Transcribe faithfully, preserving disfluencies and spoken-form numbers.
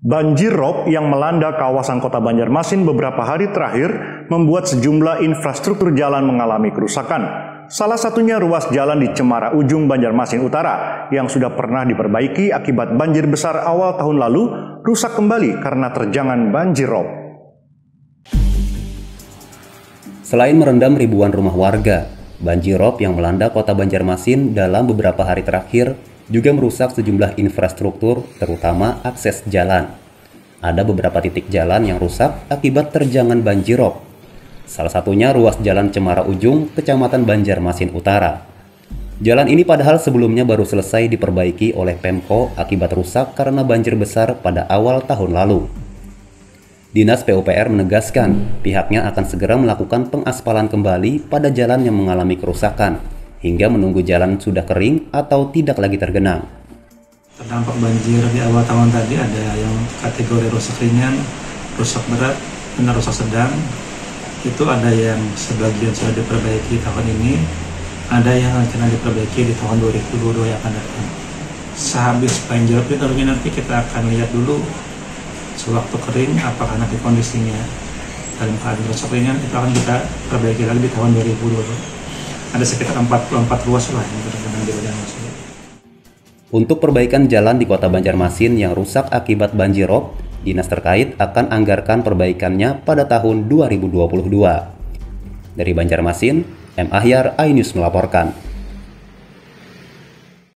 Banjir rob yang melanda kawasan Kota Banjarmasin beberapa hari terakhir membuat sejumlah infrastruktur jalan mengalami kerusakan. Salah satunya ruas jalan di Cemara Ujung, Banjarmasin Utara yang sudah pernah diperbaiki akibat banjir besar awal tahun lalu rusak kembali karena terjangan banjir rob. Selain merendam ribuan rumah warga, banjir rob yang melanda Kota Banjarmasin dalam beberapa hari terakhir juga merusak sejumlah infrastruktur, terutama akses jalan. Ada beberapa titik jalan yang rusak akibat terjangan banjir rob. Salah satunya ruas jalan Cemara Ujung, Kecamatan Banjarmasin Utara. Jalan ini padahal sebelumnya baru selesai diperbaiki oleh Pemko akibat rusak karena banjir besar pada awal tahun lalu. Dinas P U P R menegaskan pihaknya akan segera melakukan pengaspalan kembali pada jalan yang mengalami kerusakan, hingga menunggu jalan sudah kering atau tidak lagi tergenang. Terdampak banjir di awal tahun tadi ada yang kategori rusak ringan, rusak berat, dan rusak sedang. Itu ada yang sebagian sudah diperbaiki tahun ini, ada yang rencana diperbaiki di tahun dua ribu dua puluh dua yang akan datang. Sehabis banjir itu tentunya nanti kita akan lihat dulu sewaktu kering apakah nanti kondisinya dalam keadaan rusak ringan, itu akan kita perbaiki lagi di tahun dua ribu dua puluh. Ada sekitar empat puluh empat ruas lah yang tergenang di Banjarmasin. Untuk perbaikan jalan di Kota Banjarmasin yang rusak akibat banjir rob, dinas terkait akan anggarkan perbaikannya pada tahun dua ribu dua puluh dua. Dari Banjarmasin, M. Ahyar, iNews melaporkan.